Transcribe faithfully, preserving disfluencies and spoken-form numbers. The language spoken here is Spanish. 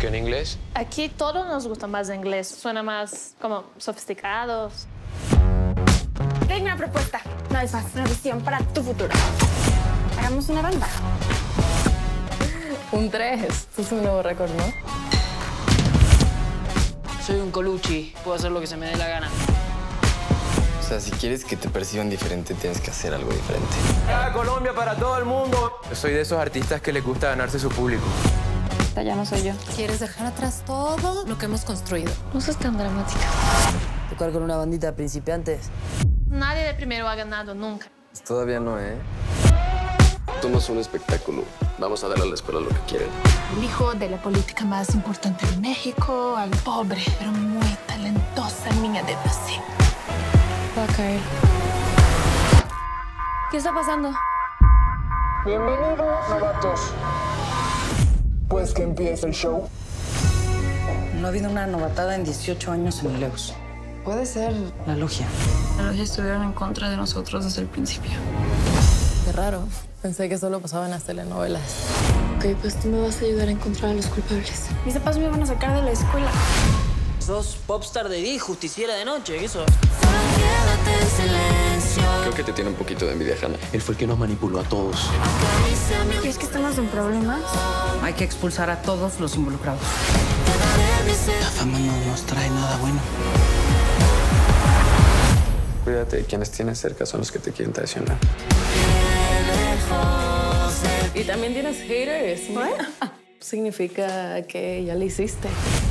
que en inglés? Aquí todos nos gusta más en inglés. Suena más como sofisticados. Tengo una propuesta. No es más, una visión para tu futuro. Hagamos una banda. Un tres. Esto es un nuevo récord, ¿no? Soy un Colucci. Puedo hacer lo que se me dé la gana. O sea, si quieres que te perciban diferente, tienes que hacer algo diferente. ¡Ah, Colombia para todo el mundo! Yo soy de esos artistas que les gusta ganarse su público. Esta ya no soy yo. ¿Quieres dejar atrás todo lo que hemos construido? No seas tan dramática. Tocar con una bandita de principiantes. Nadie de primero ha ganado nunca. Todavía no, ¿eh? Somos un espectáculo. Vamos a darle a la escuela lo que quieren. El hijo de la política más importante de México, al pobre, pero muy talentosa niña de Brasil. Va a caer. ¿Qué está pasando? Bienvenidos, novatos. Pues que empiece el show. No ha habido una novatada en dieciocho años en el Leos. Puede ser la logia. La logia estuvieron en contra de nosotros desde el principio. Qué raro. Pensé que solo pasaba en las telenovelas. Ok, pues tú me vas a ayudar a encontrar a los culpables. Mis papás me iban a sacar de la escuela. Sos popstar de día y justiciera de noche, ¿qué sos? Creo que te tiene un poquito de envidia, Hannah. Él fue el que nos manipuló a todos. ¿Crees que estamos en problemas? Hay que expulsar a todos los involucrados. La fama no nos trae nada bueno. Cuídate, quienes tienes cerca son los que te quieren traicionar. Y también tienes haters. ¿No? Significa que ya le hiciste.